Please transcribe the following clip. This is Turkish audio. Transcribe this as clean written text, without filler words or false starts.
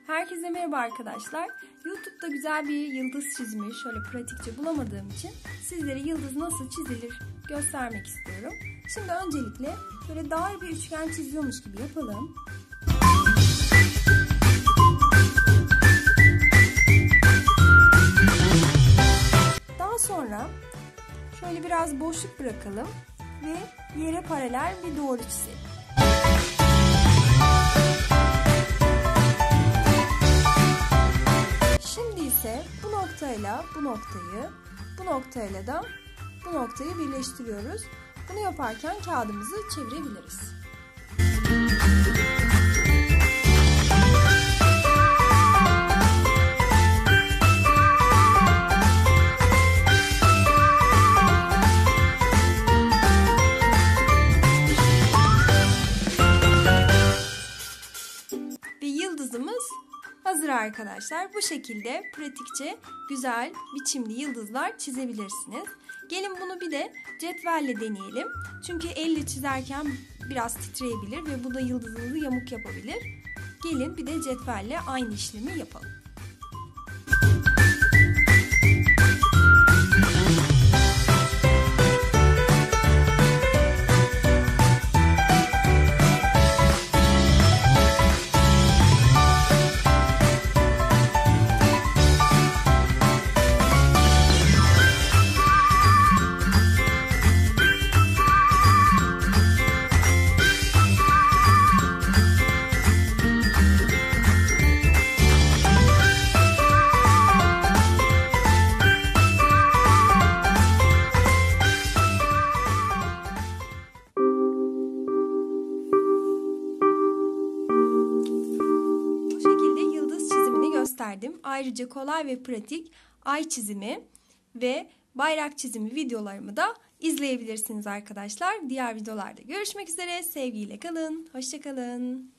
Herkese merhaba arkadaşlar. YouTube'da güzel bir yıldız çizimi şöyle pratikçe bulamadığım için sizlere yıldız nasıl çizilir göstermek istiyorum. Şimdi öncelikle böyle dar bir üçgen çiziyormuş gibi yapalım. Daha sonra şöyle biraz boşluk bırakalım ve yere paralel bir doğru çizelim. Bu noktayla bu noktayı, bu noktayla da bu noktayı birleştiriyoruz. Bunu yaparken kağıdımızı çevirebiliriz. Ve yıldızımız hazır arkadaşlar. Bu şekilde pratikçe güzel biçimli yıldızlar çizebilirsiniz. Gelin bunu bir de cetvelle deneyelim. Çünkü elle çizerken biraz titreyebilir ve bu da yıldızınızı yamuk yapabilir. Gelin bir de cetvelle aynı işlemi yapalım. Gösterdim. Ayrıca kolay ve pratik ay çizimi ve bayrak çizimi videolarımı da izleyebilirsiniz arkadaşlar. Diğer videolarda görüşmek üzere. Sevgiyle kalın. Hoşça kalın.